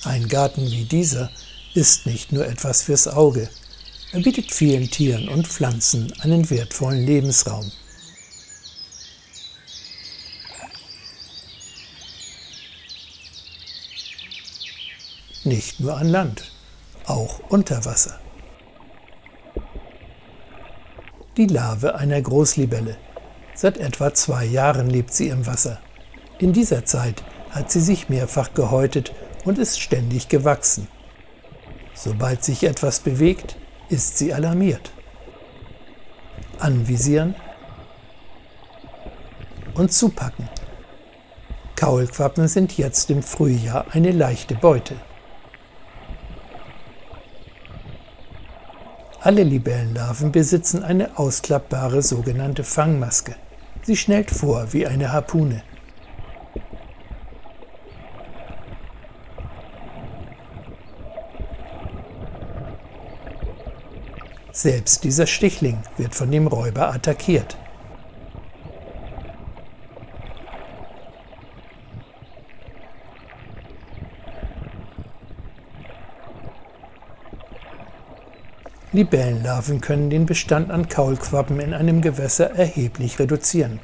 Ein Garten wie dieser ist nicht nur etwas fürs Auge, er bietet vielen Tieren und Pflanzen einen wertvollen Lebensraum. Nicht nur an Land, auch unter Wasser. Die Larve einer Großlibelle. Seit etwa 2 Jahren lebt sie im Wasser. In dieser Zeit hat sie sich mehrfach gehäutet und ist ständig gewachsen. Sobald sich etwas bewegt, ist sie alarmiert. Anvisieren und zupacken. Kaulquappen sind jetzt im Frühjahr eine leichte Beute. Alle Libellenlarven besitzen eine ausklappbare sogenannte Fangmaske. Sie schnellt vor wie eine Harpune. Selbst dieser Stichling wird von dem Räuber attackiert. Libellenlarven können den Bestand an Kaulquappen in einem Gewässer erheblich reduzieren.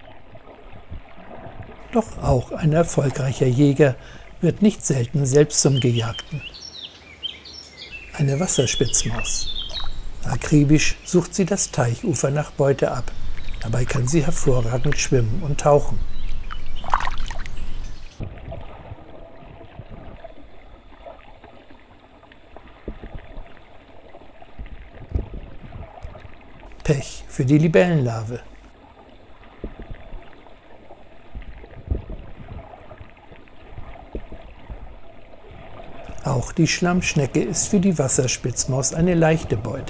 Doch auch ein erfolgreicher Jäger wird nicht selten selbst zum Gejagten. Eine Wasserspitzmaus. Akribisch sucht sie das Teichufer nach Beute ab. Dabei kann sie hervorragend schwimmen und tauchen. Pech für die Libellenlarve. Auch die Schlammschnecke ist für die Wasserspitzmaus eine leichte Beute.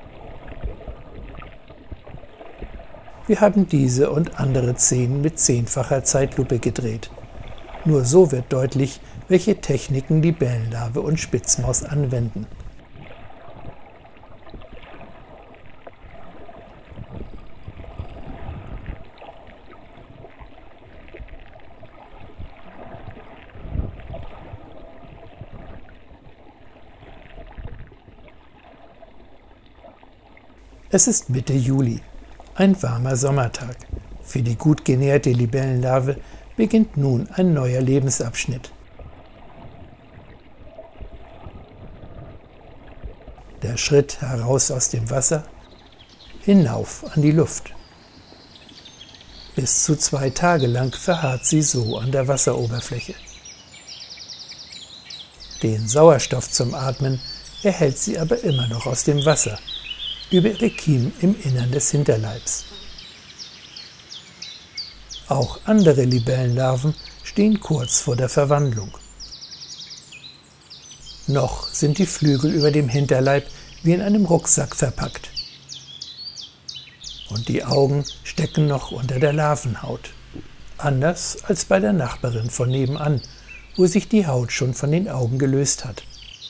Wir haben diese und andere Szenen mit 10-facher Zeitlupe gedreht. Nur so wird deutlich, welche Techniken Libellenlarve und Spitzmaus anwenden. Es ist Mitte Juli, ein warmer Sommertag. Für die gut genährte Libellenlarve beginnt nun ein neuer Lebensabschnitt. Der Schritt heraus aus dem Wasser, hinauf an die Luft. Bis zu 2 Tage lang verharrt sie so an der Wasseroberfläche. Den Sauerstoff zum Atmen erhält sie aber immer noch aus dem Wasser, über ihre Kiemen im Innern des Hinterleibs. Auch andere Libellenlarven stehen kurz vor der Verwandlung. Noch sind die Flügel über dem Hinterleib wie in einem Rucksack verpackt. Und die Augen stecken noch unter der Larvenhaut. Anders als bei der Nachbarin von nebenan, wo sich die Haut schon von den Augen gelöst hat.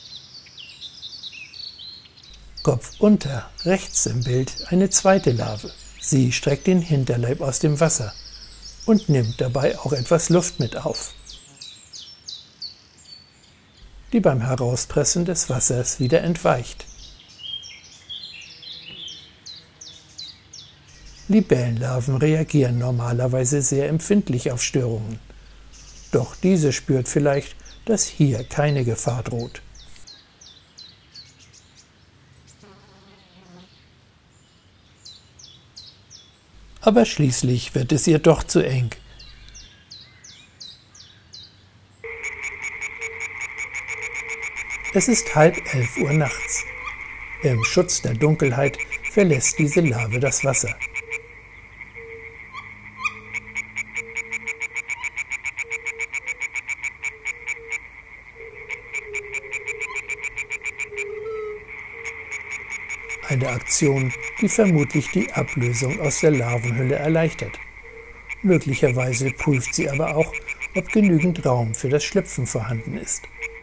Kopfunter, rechts im Bild, eine zweite Larve. Sie streckt den Hinterleib aus dem Wasser und nimmt dabei auch etwas Luft mit auf, die beim Herauspressen des Wassers wieder entweicht. Libellenlarven reagieren normalerweise sehr empfindlich auf Störungen. Doch diese spürt vielleicht, dass hier keine Gefahr droht. Aber schließlich wird es ihr doch zu eng. Es ist 10:30 Uhr nachts. Im Schutz der Dunkelheit verlässt diese Larve das Wasser. Eine Aktion, die vermutlich die Ablösung aus der Larvenhülle erleichtert. Möglicherweise prüft sie aber auch, ob genügend Raum für das Schlüpfen vorhanden ist.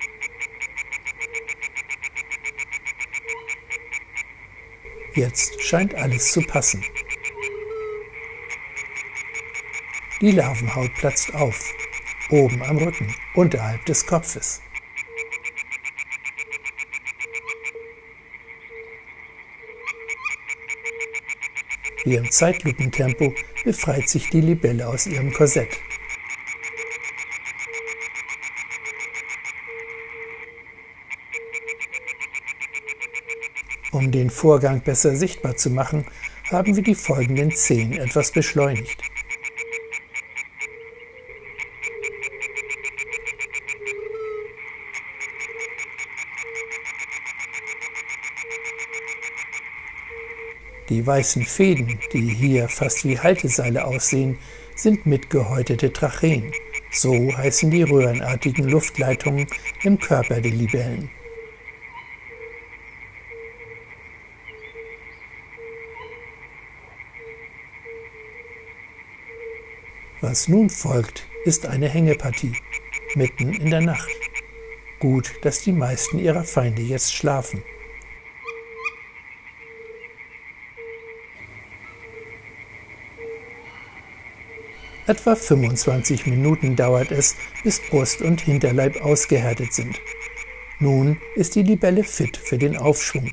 Jetzt scheint alles zu passen. Die Larvenhaut platzt auf, oben am Rücken, unterhalb des Kopfes. Wie im Zeitlupentempo befreit sich die Libelle aus ihrem Korsett. Um den Vorgang besser sichtbar zu machen, haben wir die folgenden Szenen etwas beschleunigt. Die weißen Fäden, die hier fast wie Halteseile aussehen, sind mitgehäutete Tracheen. So heißen die röhrenartigen Luftleitungen im Körper der Libellen. Was nun folgt, ist eine Hängepartie, mitten in der Nacht. Gut, dass die meisten ihrer Feinde jetzt schlafen. Etwa 25 Minuten dauert es, bis Brust und Hinterleib ausgehärtet sind. Nun ist die Libelle fit für den Aufschwung.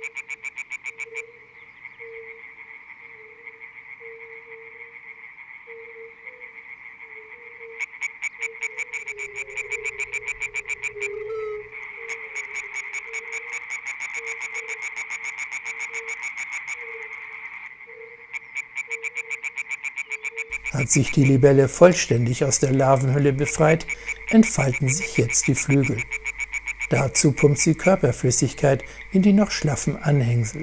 Hat sich die Libelle vollständig aus der Larvenhülle befreit, entfalten sich jetzt die Flügel. Dazu pumpt sie Körperflüssigkeit in die noch schlaffen Anhängsel.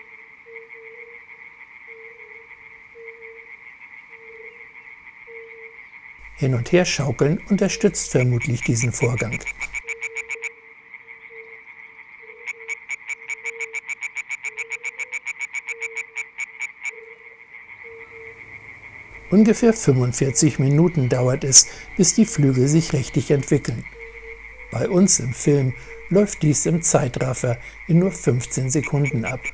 Hin und her schaukeln unterstützt vermutlich diesen Vorgang. Ungefähr 45 Minuten dauert es, bis die Flügel sich richtig entwickeln. Bei uns im Film läuft dies im Zeitraffer in nur 15 Sekunden ab.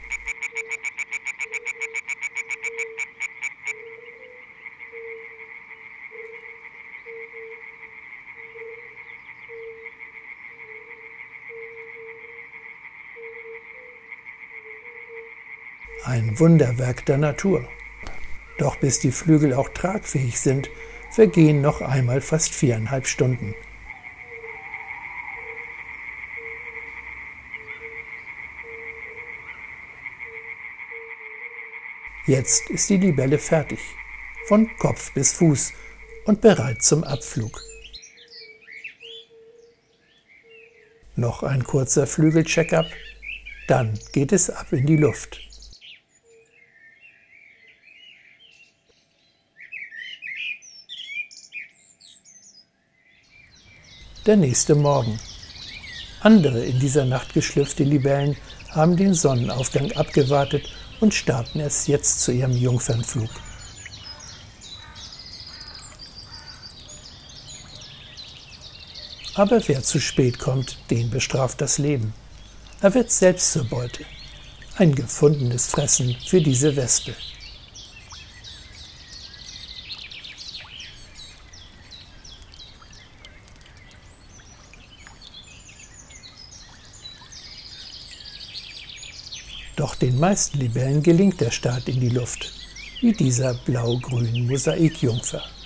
Ein Wunderwerk der Natur. Doch bis die Flügel auch tragfähig sind, vergehen noch einmal fast 4,5 Stunden. Jetzt ist die Libelle fertig, von Kopf bis Fuß und bereit zum Abflug. Noch ein kurzer Flügelcheck-up, dann geht es ab in die Luft. Der nächste Morgen. Andere in dieser Nacht geschlüpfte Libellen haben den Sonnenaufgang abgewartet und starten erst jetzt zu ihrem Jungfernflug. Aber wer zu spät kommt, den bestraft das Leben. Er wird selbst zur Beute. Ein gefundenes Fressen für diese Wespe. Doch den meisten Libellen gelingt der Start in die Luft, wie dieser blau-grünen Mosaikjungfer.